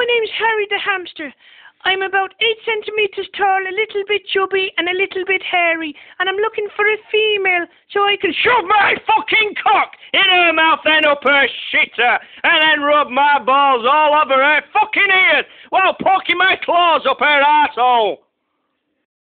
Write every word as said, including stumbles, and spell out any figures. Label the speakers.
Speaker 1: my name's Harry the hamster. I'm about eight centimetres tall, a little bit chubby, and a little bit hairy, and I'm looking for a female so I can
Speaker 2: shove my fucking cock in her mouth, then up her shitter, and then rub my balls all over her fucking ears while poking my claws up her arsehole.